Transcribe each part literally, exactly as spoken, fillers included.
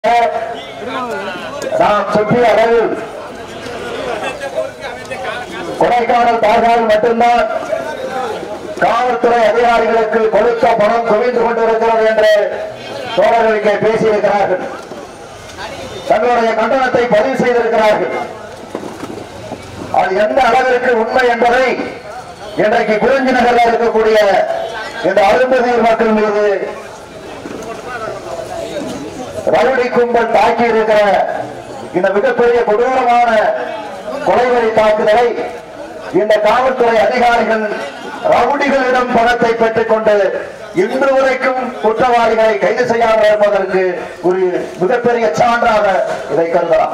நாம் சுற்றிய அளவில் கொடைக்கானல் தாழ்வால் மட்டும்தான் காவல்துறை அதிகாரிகளுக்கு கொடுத்த பணம் குவிந்து கொண்டிருக்கிறது என்று தோழர்களுக்கு பேசியிருக்கிறார்கள். தங்களுடைய கண்டனத்தை பதிவு செய்திருக்கிறார்கள். அது எந்த அளவிற்கு உண்மை என்பதை இன்றைக்கு குறிஞ்சி நகரில் இருக்கக்கூடிய இந்த அரும்பதியூர் மக்கள் மீது ரவுடி கும்பல் தாக்கி இருக்கிற இந்த மிகப்பெரிய கொடூரமான கொலைவரி தாக்குதலை இந்த காவல்துறை அதிகாரிகள் ரவுடிகளிடம் பணத்தை பெற்றுக் கொண்டு இன்று வரைக்கும் குற்றவாளிகளை கைது செய்யாமல் இருப்பதற்கு ஒரு மிகப்பெரிய சான்றாக இதை கருதலாம்.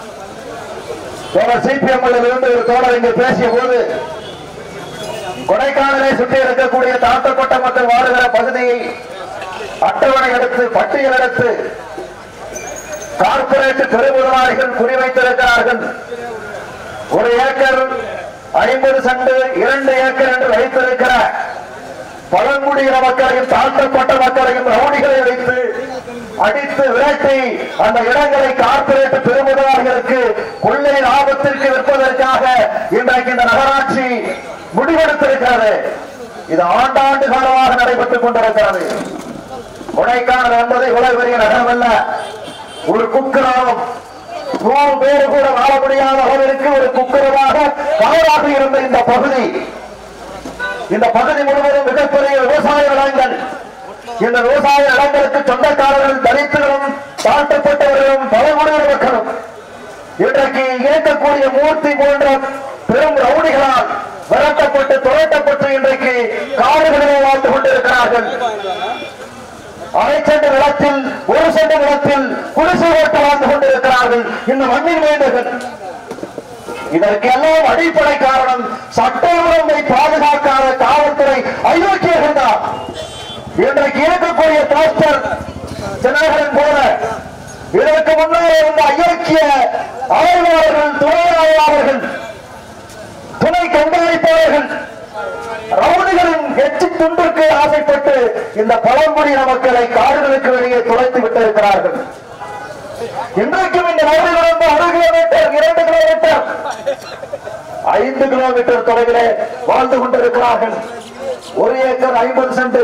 தோழர் சிபிஎம் இருந்து ஒரு தோழர் இங்கு பேசிய போது கொடைக்கானலை சுற்றி இருக்கக்கூடிய தாழ்த்தப்பட்ட மக்கள் வாழுகிற பகுதியை அட்டவணை எடுத்து பட்டியல் எடுத்து கார்பரேட் பெருமுதலாளிகள் குறிவைத்திருக்கிறார்கள். ஒரு ஏக்கர் ஐம்பது சென்ட் இரண்டு ஏக்கர் என்று வைத்திருக்கிற பழங்குடியின மக்களையும் தாழ்த்தப்பட்ட மக்களையும் ரவுடிகளை வைத்து அடித்து விரட்டி அந்த இடங்களை கார்பரேட் பெருமுதலாளிகளுக்கு கொள்ளை லாபத்திற்கு விற்பதற்காக இன்றைக்கு இந்த நகராட்சி முடிவெடுத்திருக்கிறது. இது ஆண்டாண்டு காலமாக நடைபெற்றுக் கொண்டிருக்கிறது. கொடைக்கானல் என்பது இவ்வளவு பெரிய நகரம் அல்ல, ஒரு குக்கிராமம். நூறு பேரு கூட வாழ முடியாத அளவிற்கு ஒரு குக்கிரமாக காடாக இருந்த இந்த பகுதி இந்த பகுதி முழுவதும் மிகப்பெரிய விவசாய நிலங்கள். இந்த விவசாய நிலங்களுக்கு சொந்தக்காரர்கள் தலித்துகளும் தாழ்த்தப்பட்டவர்களும் பழங்குடியின மக்களும் இன்றைக்கு இயக்கக்கூடிய மூர்த்தி போன்ற பெரும் ரவுடிகளால் விரட்டப்பட்டு துரட்டப்பட்டு இன்றைக்கு காடுகளிலே வாழ்ந்து கொண்டிருக்கிறார்கள். அரை சென்ற நிலத்தில் ஒரு சென்ற நிலத்தில் குடிசை ஓட்டு வாழ்ந்து கொண்டிருக்கிறார்கள் இந்த மண்ணின் வேண்டுகள். இதற்கெல்லாம் அடிப்படை காரணம் சட்ட ஒழுங்கை பாதுகாக்காத காவல்துறை அயோக்கியர்கள் தான். இன்றைக்கு இருக்கக்கூடிய போஸ்டர் ஜனகரன் போல இதற்கு முன்னாலே இருந்த அயோக்கிய ஆய்வாளர்கள், துணை ஆய்வாளர்கள், துணை கண்காணிப்பாளர்கள் ரவுடிகளின் எச்சி துண்டிற்கு ஆசைப்பட்டு இந்த பழங்குடியின மக்களை காடுகளுக்கு வெளியே துளைத்து விட்டிருக்கிறார்கள். இன்றைக்கும் இந்த நகரிலிருந்து ஒரு கிலோமீட்டர் இரண்டு கிலோமீட்டர் ஐந்து கிலோமீட்டர் தொலைவிலே வாழ்ந்து கொண்டிருக்கிறார்கள். ஒரு ஏக்கர் ஐம்பது சென்ட்.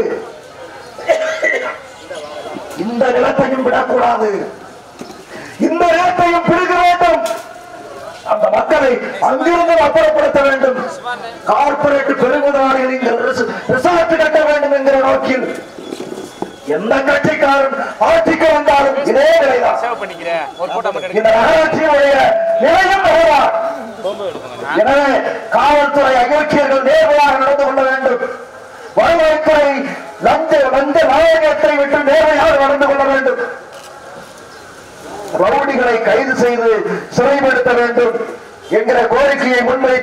இந்த நிலத்தையும் விடக்கூடாது, இந்த நிலத்தையும் பிடிக்க வேண்டும். அந்த மக்களை அங்கிருந்து அப்புறப்படுத்த வேண்டும். கார்பரேட் பெருமுதலாளிகள் ரிசார்ட் கட்ட வேண்டும் என்கிற நோக்கில் எந்த கட்சிக்காரன் ஆட்சிக்கு வந்தாலும் இதே நிலைதான். இந்த நகராட்சியுடைய நிலையும் வருவார். எனவே காவல்துறை அயோக்கியர்கள் நேர்மையாக நடந்து கொள்ள வேண்டும். வருவாய்த்துறை லஞ்ச லஞ்ச நாயகத்தை விட்டு நேர்மையாக நடந்து கொள்ள வேண்டும். ரவுடிகளை கைது செய்து சிறைப்படுத்த வேண்டும் என்கிற கோரிக்கையை முன்வை